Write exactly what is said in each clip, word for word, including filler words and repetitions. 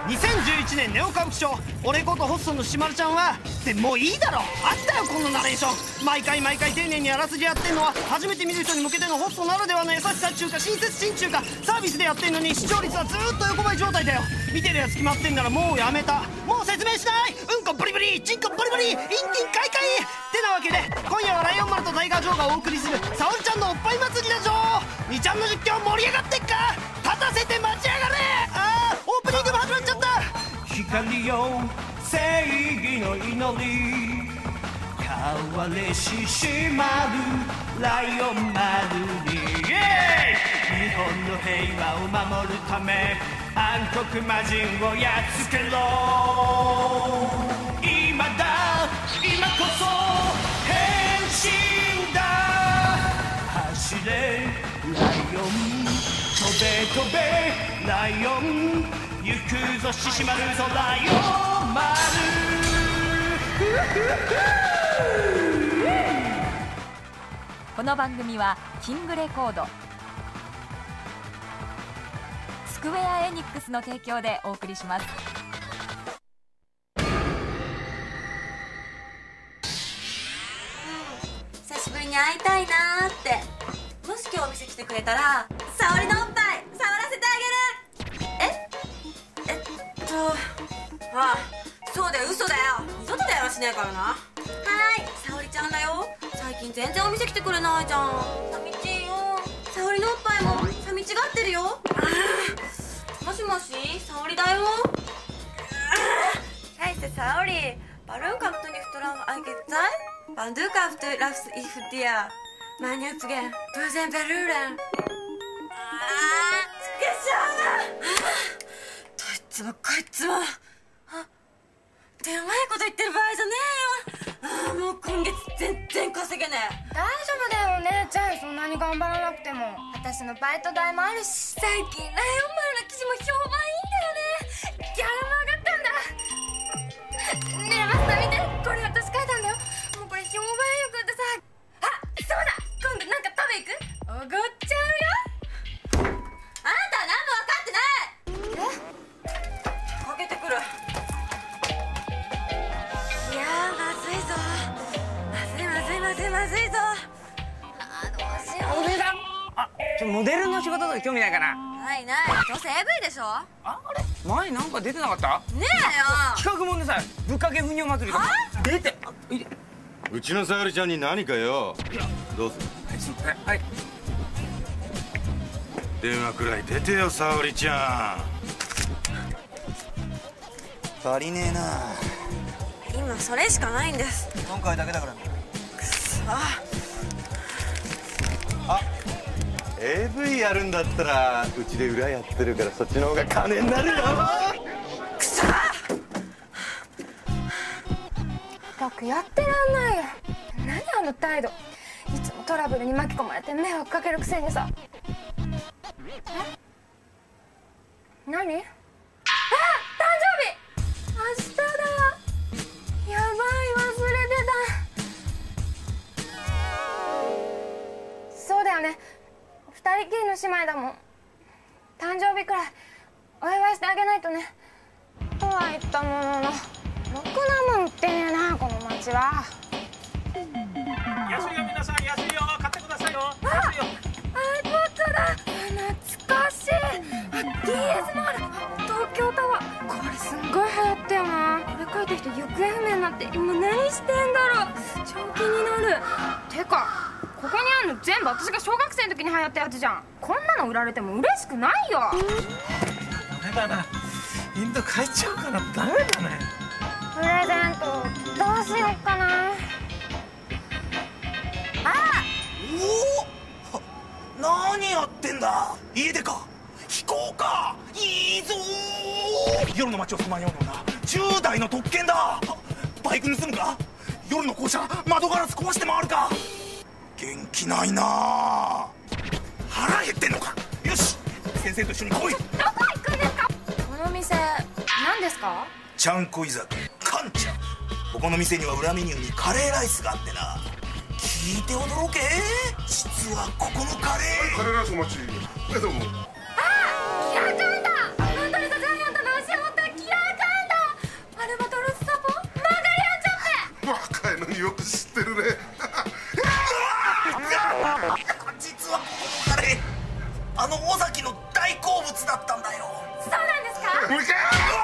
にせんじゅういちねんネオ歌舞伎町、俺ことホストのしまるちゃんはってもういいだろ。あったよこのナレーション。毎回毎回丁寧にあらすじやってんのは初めて見る人に向けてのホストならではの優しさっちゅうか親切心中かサービスでやってんのに視聴率はずーっと横ばい状態だよ。見てるやつ決まってんならもうやめた。もう説明しない。うんこブリブリチンコブリブリインキンカイカイってなわけで、今夜はライオン丸とタイガージョーがお送りする沙織ちゃんのおっぱい祭りだぞ。にちゃんの実況盛り上がってっか。立たせて待ち上がれ。あーオープニングも始まっちゃった。光よ正義の祈り変われししまるライオン丸に日本の平和を守るため暗黒魔人をやっつけろ。今だ今こそ変身だ。走れライオン飛べ飛べライオン行くぞ獅子丸ぞライオン丸。 この番組はキングレコード、スクウェアエニックスの提供でお送りします。 久しぶりに会いたいなーって。もし今日お店来てくれたら沙織のおっぱい触らせてあげる。ええっとああそうだよ、嘘だよ。二度と電話しねえからな。はーい、沙織ちゃんだよ。最近全然お店来てくれないじゃん。寂しいよ。沙織のおっぱいも寂しがってるよ。あもしもし、沙織だよ。Heiße Saori, warum kommst du nicht darauf eingezeigt? Wann du kaufst du Laufs ich für dir? Mein Herzchen, du bist ein Berühren. あー、つけちゃうな。どいつもこいつも。あ、ってうまいこと言ってる場合じゃねえよ。あー、もう今月全然稼げねえ。 大丈夫だよお姉ちゃん、そんなに頑張らなくても。私のバイト代もあるし、最近ライオン丸の記事も評判いいんだよね。ギャラも上がったんだ。ねえマスター見て、これ私書いたんだよ。もうこれ評判よくってさ。あ、そうだ、今度なんか食べ行く？おごっちゃうよ。 あなたは何も分かってない。え？かけてくる。いやー、まずいぞ。まずいまずいまずいまずいぞ。あー、どうしよう。 お姉さん、あ、ちょモデルの仕事とか興味ないかな。 ないない、どうせ エーブイ でしょ。ああれ前なんか出てなかった？ ねえよ。 企画もんでさ、ぶっかけ糞尿祭りとか出て。あいでうちの沙織ちゃんに何かよ。どうする？ はいすいません。はい電話くらい出てよ沙織ちゃん。 足りねえな。 今それしかないんです。 今回だけだから。 ああ エーブイ やるんだったらうちで裏やってるからそっちの方が金になるよ。 くそよくやってらんないよ。何あの態度。いつもトラブルに巻き込まれて迷惑かけるくせにさ。え何？あ、誕生日明日だ。やばい、忘れてた。そうだよね、二人きりの姉妹だもん。誕生日くらいお祝いしてあげないとね。とは言ったものの、ろくなもん売ってねえなこの町は。 安いよ皆さん、安いよ買ってくださいよ。 あ、 安いよ。 iPod だ。懐かしい。あ、ディーエス もある。東京タワー、これすんごい流行ったよな。これ書いた人行方不明になって今何してんだろう。超気になる。てかここにあるの全部私が小学生の時に流行ったやつじゃん。こんなの売られても嬉しくないよ。 ダメだな、インド帰っちゃうかな。ダメだね。 プレゼントどうしよっかな。あ、 おお、何やってんだ。家でか飛行か。いいぞー。夜の街を住まんようなじゅうだいの特権だ。バイク盗むか。夜の校舎窓ガラス壊して回るか。元気ないなあ。腹減ってんのか。よし先生と一緒に来い。 どこ行くんですか。この店何ですか。 ちゃんこ居酒屋カンちゃん。ここの店には裏メニューにカレーライスがあってな。聞いて驚け。実はここのカレー、 カレーライスお待ち。えどうも。 あ、キラちゃんだ。本当にさジャイアントの足を持ったキラよく知ってるね。 実はこのカレーあの尾崎の大好物だったんだよ。 そうなんですか？ うか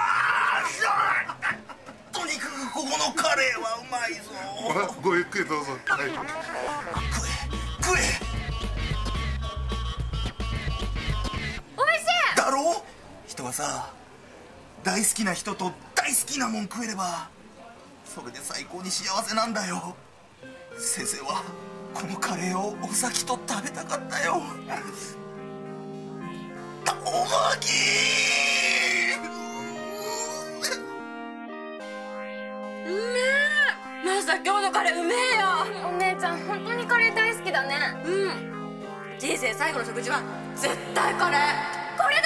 とにかくここのカレーはうまいぞ。 まあごゆっくりどうぞ。はい、 食え食えおいしいだろう。人はさ、大好きな人と大好きなもん食えればそれで最高に幸せなんだよ。先生はこのカレーをお先と食べたかったよ。おまきうめえ。マスター今日のカレーうめえよ。 お姉ちゃん本当にカレー大好きだね。 うん。人生最後の食事は絶対カレー。これだ。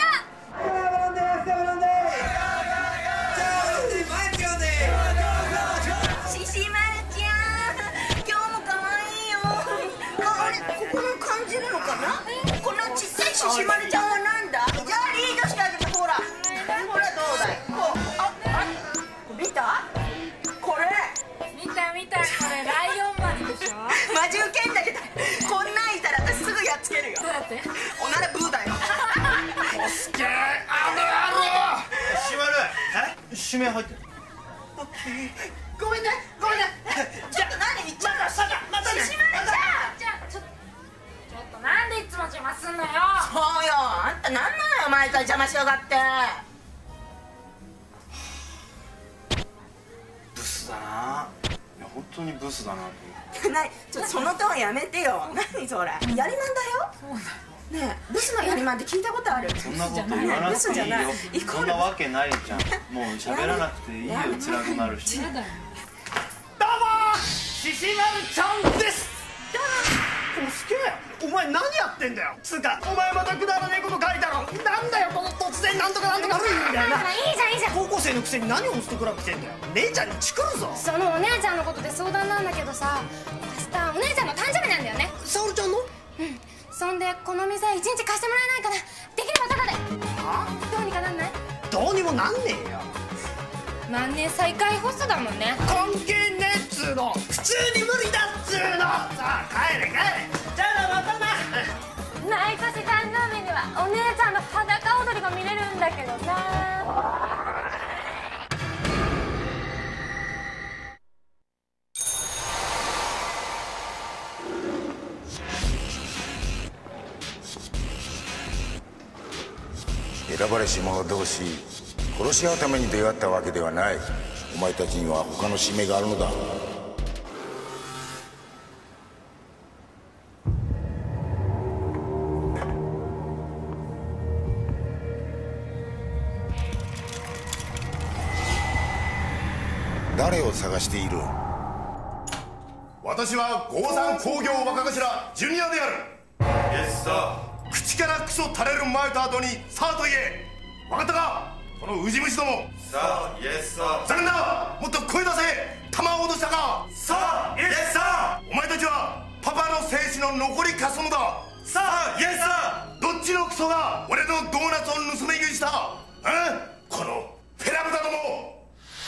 ししまるちゃん、今日も可愛いよ。あれ、ここも感じるのかな。このちっちゃいししまるちゃんはなんだ。じゃあリードしてあげて。ほらほら、どうだい。こう、ああ見たこれ。 見た見た、これライオン丸でしょ。 マジウケんだけど、こんなんいたら私すぐやっつけるよ。 どうやって？ おならブーだよ。 すげえ、あの野郎。閉まる。え？締め入ってる。 ごめんねごめんね。ちょっと何言っちゃった。またね。しまるちゃん。 じゃあちょっとちょっとなんでいつも邪魔すんのよ。 そうよ、あんたなんなのよ、毎回邪魔しやがって。 ブスだな。いや本当にブスだなと思って。 ない、ちょっとそのトーンやめてよ。何それ、やりまんだよ。ねえ、ブスのやりまんって聞いたことある？ そんなこと言わなくていいよ。そんなわけないじゃん。もう喋らなくていいよ。辛くなるし。 どうもー、ししまるちゃんです。おすげえ、お前何やってんだよ。つうかお前またくだらねえこと書いたろ。なんだよこの突然なんとかなんとか古いんだよな。 いいじゃんいいじゃん。 高校生のくせに何ホストクラブ来てんだよ。姉ちゃんにチクるぞ。 そのお姉ちゃんのことで相談なんだけどさ、明日お姉ちゃんの誕生日なんだよね。 沙織ちゃんの？ うん。そんでこの店一日貸してもらえないかな。できればタダで。 はどうにかなんない？ どうにもなんねえよ。 万年再開ホストだもんね。 関係ねえっつうの。普通に無理だっつうの。さあ帰れ帰れ。じゃあな、またな。 毎年誕生日にはお姉ちゃんの裸踊りが見れるんだけどさ。 選ばれし者同士殺し合うために出会ったわけではない。お前たちには他の使命があるのだ。誰を探している？ 私は鉱山工業若頭ジュニアである。イエスサー。口からクソ垂れる前と後にさあと言え。分かったかこのウジ虫ども。さあイエスサー。残念だ、もっと声出せ。弾を落としたか。さあイエスサー。お前たちはパパの精子の残りかすのだ。さあイエスサー。どっちのクソが俺のドーナツを盗み食いした？えこのペラブタども。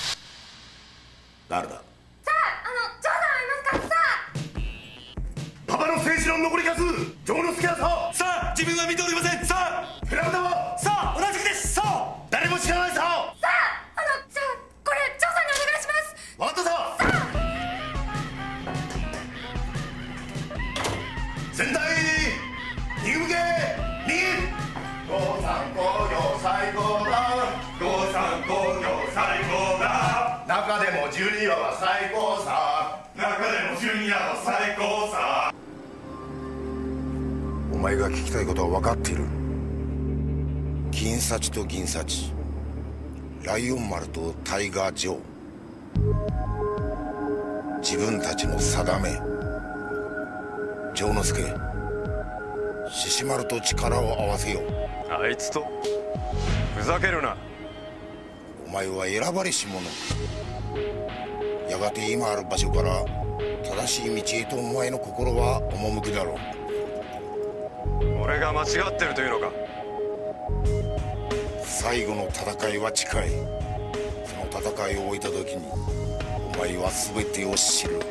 誰だ？ さあ、あのジョーさんはいますか？さあ。 パパの精子の残りかすジョーの好きなさ。さあ自分は見ておりません。さあペラブタはさあ同じくです。さあ誰も知らないさ。 さあ、あのじゃあこれジョーさんにお願いします。 わかったさ。全体右向け右。動産工業最高だ。動産工業最高だ。中でもジュニアは最高さ。中でもジュニアは最高さ。 お前が聞きたいことは分かっている。金幸と銀幸、ライオン丸とタイガー・ジョー、自分たちの定め。丈之助、獅子丸と力を合わせよう。 あいつとふざけるな。 お前は選ばれし者。やがて今ある場所から正しい道へとお前の心は赴くだろう。 俺が間違ってるというのか。 最後の戦いは近い。その戦いを終えた時におお前は全てを知る。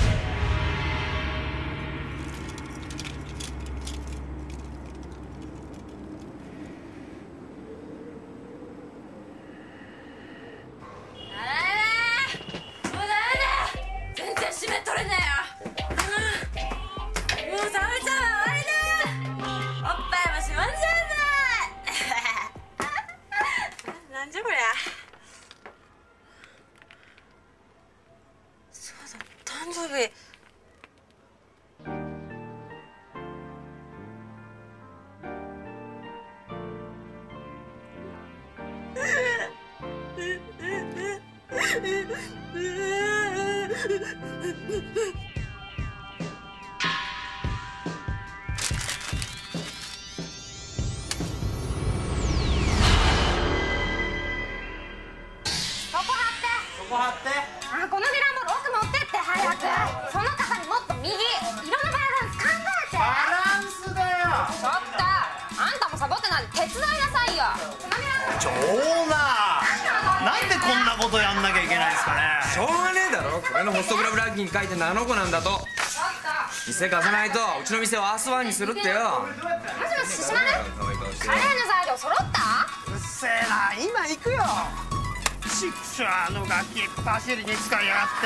書いてなのこなんだと。店貸さないとうちの店をアースワンにするってよ。 もしもし獅子丸、カレーの材料揃った？ うっせえな、今行くよ。ちくしょう、あのガキパシリに使いやがって。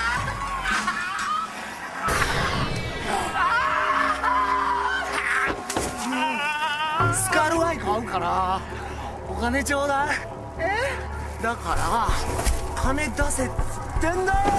スカルアイ買うからお金ちょうだい。えだから金出せっつってんだよ。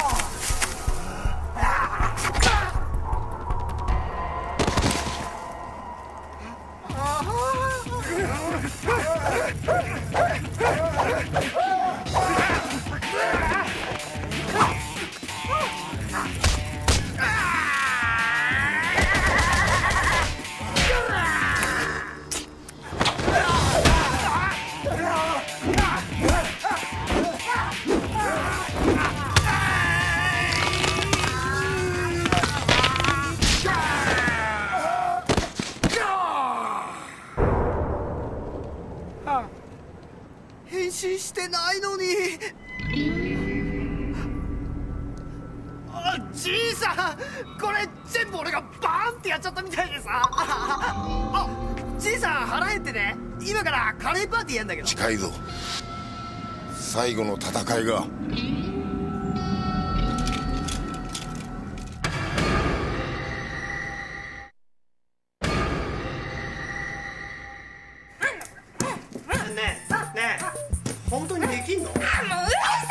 変身してないのに。あ、じいさん、これ全部俺がバーンってやっちゃったみたいでさ。あ、じいさん腹減ってね、今からカレーパーティーやんだけど。 近いぞ、最後の戦いが。 本当にできんの？もううるさいな。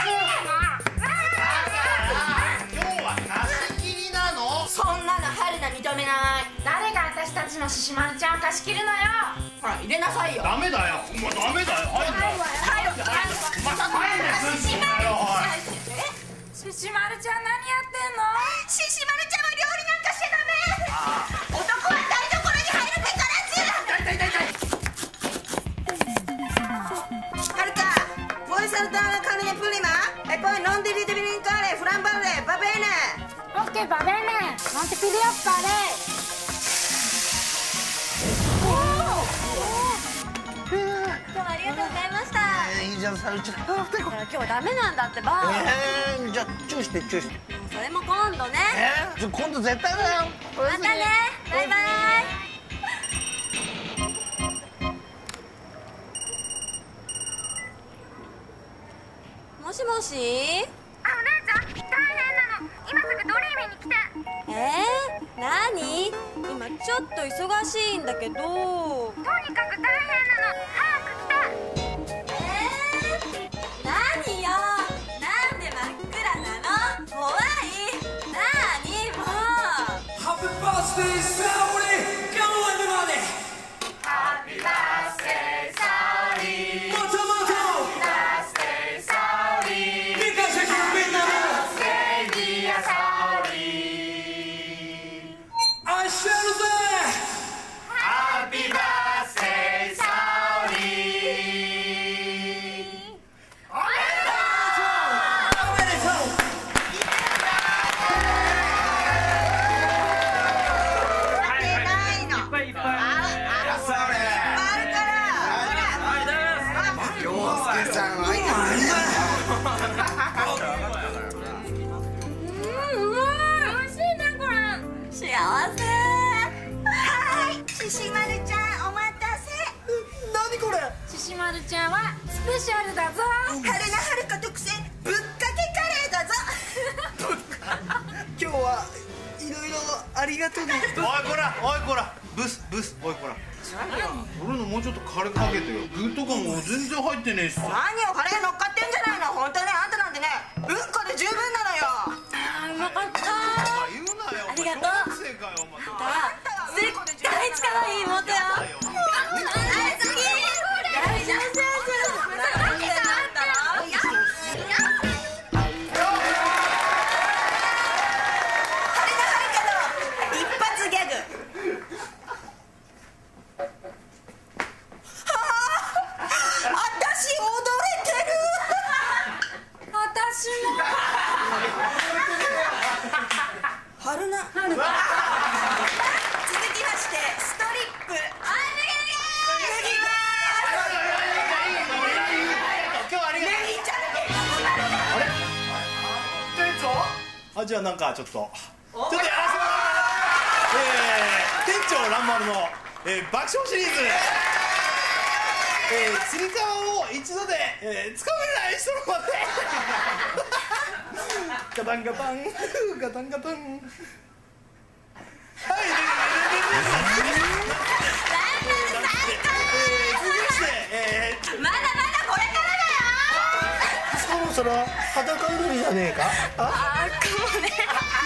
今日は貸し切りなの？ そんなの春菜認めない。誰が私たちの獅子丸ちゃんを貸し切るのよ。ほら入れなさいよ。 ダメだよ、もうダメだよ。入るわよ、入るわよ。また入るね、獅子丸。 獅子丸ちゃん何やってんの？獅子丸ちゃんは料理なんかしちゃダメ。男は台所に入るべからず。痛い痛い痛い痛い。 Saltare la carne prima e poi non devi dimenticare flambare, va bene? Ok, va bene. Non ti preoccupare. 今日はありがとうございました。 いいじゃん、サルちゃん。 今日はダメなんだってば。 えー、じゃあチューしてチューして。 それも今度ね。 えー、じゃあ今度絶対だよ。 またね、バイバイ。もしもし。あ、お姉ちゃん、大変なの。今すぐドリーミーに来て。 えー、何？今ちょっと忙しいんだけど。とにかく大変なの。早く来て。 えー、何よ。なんで真っ暗なの？怖い。何もう。ハッピーバースデーサオリー。Come on everybody。ハッピーバースデーサオリー。もともと。 るちゃんはスペシャルだぞ。 春菜はるか特製ぶっかけカレーだぞ。 今日はいろいろありがとうね。 おいこらおいこらブスブスおいこら俺のもうちょっとカレーかけてよ。具とかも全然入ってねえしさ。 何よカレー乗っかってんじゃないの。本当ねあんたなんてねうんこで十分なのよ。 あーうまかったあ言うなよ。 ありがとう。 小学生かよお前。 絶対力いい妹よ。あ次大丈夫。 春菜。続きましてストリップ。あ脱ぎます。 今日はありがとう。あれ店長？あじゃあなんかちょっとちょっとやらせてもらう。えー、店長蘭丸の、えー、爆笑シリーズ、えー、つり革を一度で、えー、つかめない人までガタンガタンガタンガタン。はいまだまだこれからだよ。 そろそろ裸踊りじゃねえか。 あーかもね。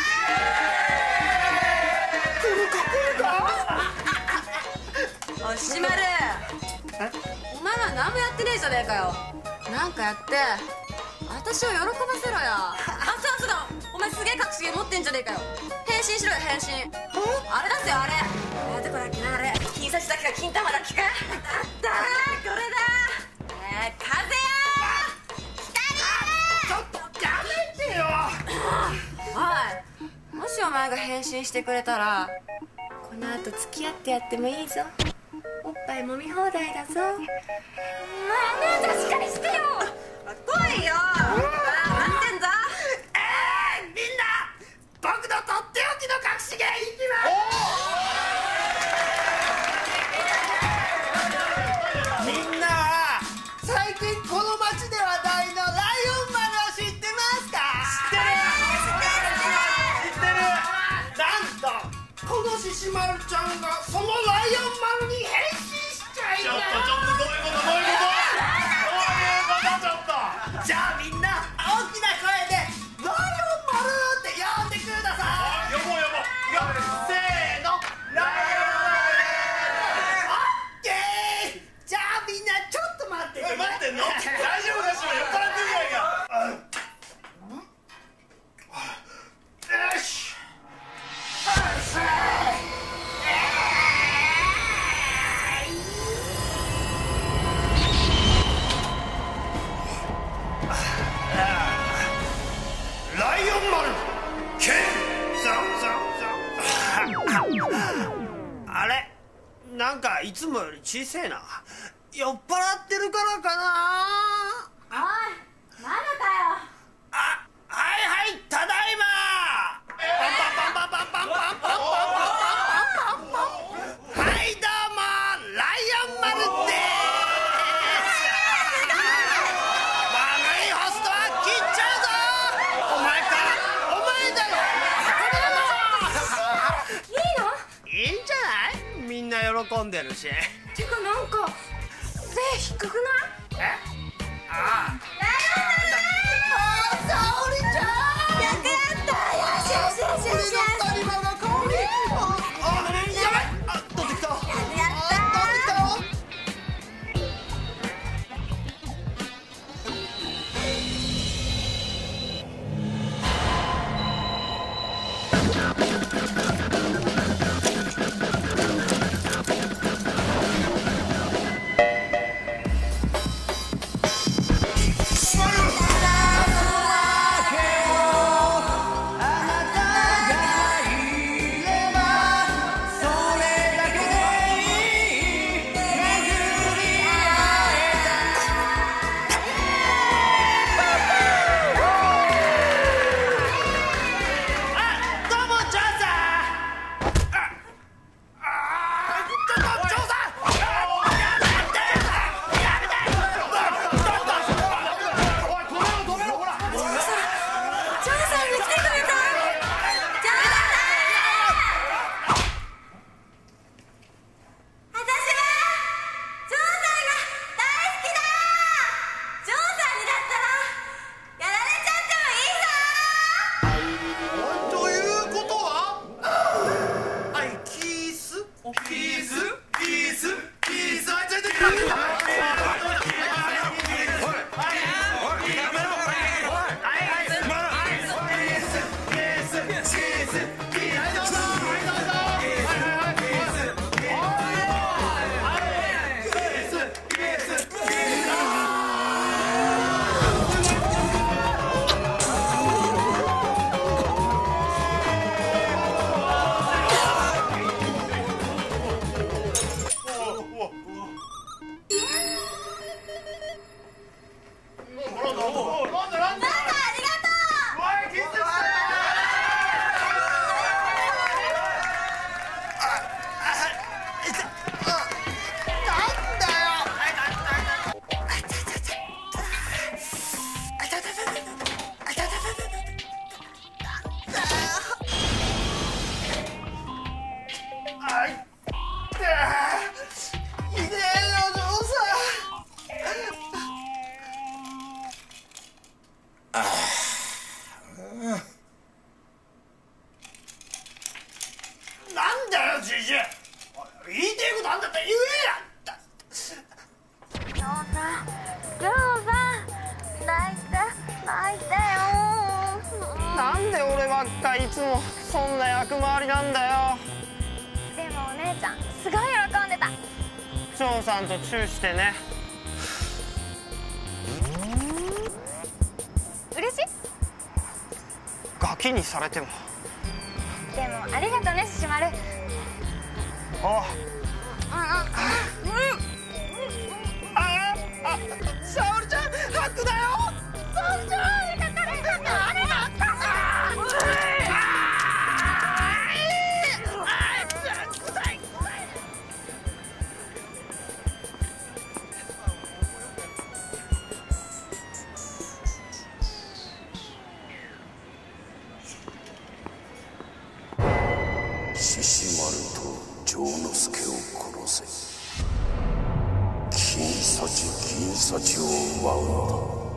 おいしまる、お前は何もやってねえじゃねえかよ。なんかやって私を喜ばせろよ。あそうそうだ、お前すげえ隠し芸持ってんじゃねえかよ。変身しろよ変身。あれだってよあれあどこだっけなあれ。金差しだけか金玉だっけか。あったーこれだ。えー、風よちょっとやめてよ。 おいもしお前が変身してくれたらこの後付き合ってやってもいいぞ。おっぱい揉み放題だぞ。まあねえしっかりしてよ。来いよ。あ待ってんぞ。 えー、みんな僕のとっておきの隠し芸いきます。みんなは最近この街で話題のライオン丸を知ってますか？知ってる知ってる。なんとこの獅子丸ちゃんがそのライオン丸に変身しちゃいます。 ちょっとちょっとどういうことどういうことどういうことちょっと。 じゃあみんな大きな声でライオン丸って呼んでください。 呼ぼう呼ぼう。せーのライオッケー。じゃあみんなちょっと待ってて、ね、 待ってんの大丈夫かしら。酔っ払ってるじゃないか。よしライオン丸ケンあれなんかいつもより小せえな。酔っ払ってるからかな。 おいまだかよ。 あはいはいただいま。パンパンパンパンパンパンパンパンパンパンパンパンパン。はいどうもライオン丸でーす。悪いホストは切っちゃうぞ。お前かお前だろ。いいの？いいんじゃない？みんな喜んでるし。 てかなんか背低くない？ え？ああ。 ライオン丸だー。沙織ちゃん。やったやった。よしよしよしよし。 俺の谷間の香り。ああやばい。あ取ってきた。 やったあ取ってきた。 で俺ばっかいつもそんな役回りなんだよ。 でもお姉ちゃんすごい喜んでた。 長さんとチューしてね。 嬉しい？ ガキにされても。 でもありがとね、ししまる。 ああうんああ沙織ちゃんハックだよ。沙織ちゃんあれだった獅子丸と丈之助を殺せ。金幸銀幸を奪うのだ。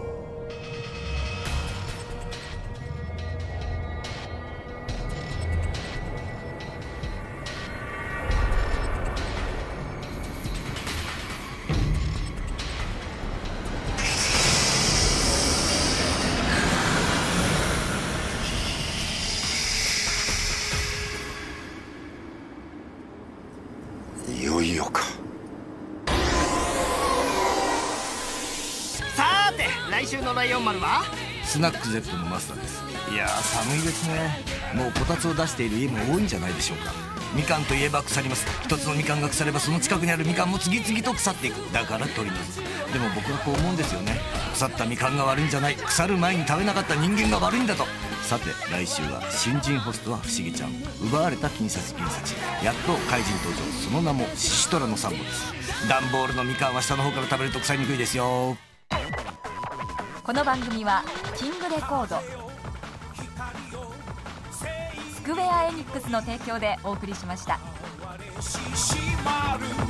いよいよか。 さーて来週のライオン丸はスナック Z のマスターです。いやー寒いですね。もうこたつを出している家も多いんじゃないでしょうか。みかんといえば腐ります。一つのみかんが腐ればその近くにあるみかんも次々と腐っていく。だから取り除く。でも僕はこう思うんですよね。腐ったみかんが悪いんじゃない、腐る前に食べなかった人間が悪いんだと。さて来週は新人ホストは不思議ちゃん、奪われた金幸銀幸、やっと怪人登場、その名もシシトラのさんぼです。段ボールのみかんは下の方から食べると腐りにくいですよ。 この番組はキングレコード、スクウェアエニックスの提供でお送りしました。 ししまる